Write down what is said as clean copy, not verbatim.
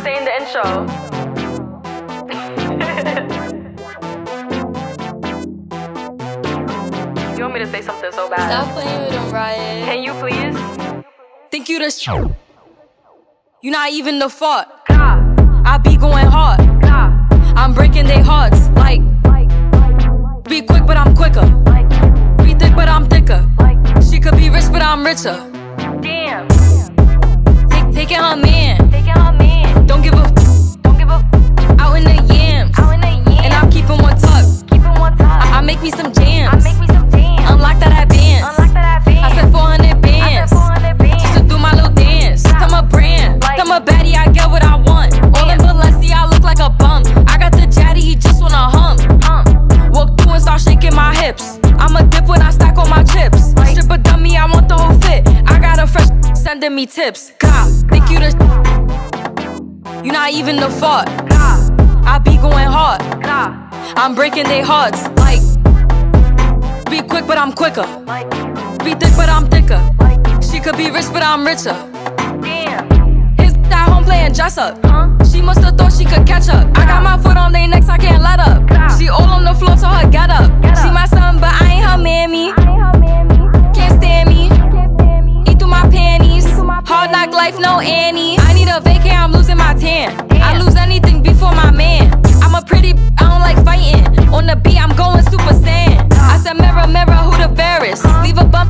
say in the intro? You want me to say something so bad? Stop playing with them, Riot. Can you please? Think you the you not even the fault. God. I be going hard. God. I'm breaking their hearts. Like, be quick, but I'm quicker. Be thick, but I'm thicker. She could be rich, but I'm richer. Damn. Taking her man. Taking her man. Don't give a out in the yams. Out in the yams. And I'm keeping one tuck. Keeping one time. I make me some jams. I make me some jams. Unlock that advance. Unlock that advance. I said 400 bands. I said 400 bands. Just to do my little dance. I'm a brand. Like, I'm a baddie, I get what I want. All in Balenci, I look like a bum. I got the jaddy, he just wanna hump. Walk through and start shaking my hips. I'm a dip when I stack all my chips. Strip a dummy, I want the whole fit. I got a fresh sending me tips. God, think you the you not even the fault. God. I be going hard. God. I'm breaking their hearts. Like, be quick, but I'm quicker. Like, Be thick, but I'm thicker. like, She could be rich, but I'm richer. damn. His at home playing dress up. Huh? She must've thought she could catch up. I got my foot on their necks, I can't let up. She all on the floor, so her get up. She my son, but I ain't her mammy. I ain't her mammy. Can't stand me. Can't stand me. Eat through my panties. my Hard knock life, no Annie. I need a vacay, I'm losing my tan. I lose anything before my man. I'm a pretty, I don't like fighting. On the beat, I'm going super saiyan. I said mirror, mirror, who the fairest? Leave a bum